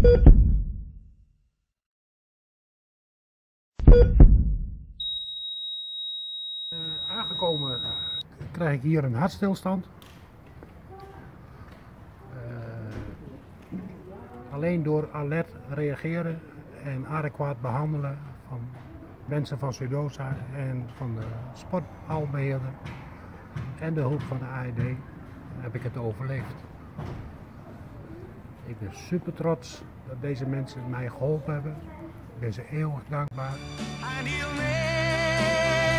Aangekomen krijg ik hier een hartstilstand. Alleen door alert reageren en adequaat behandelen van mensen van Sudosa en van de sporthalbeheerder en de hulp van de AED heb ik het overleefd. Ik ben super trots dat deze mensen mij geholpen hebben. Ik ben ze eeuwig dankbaar.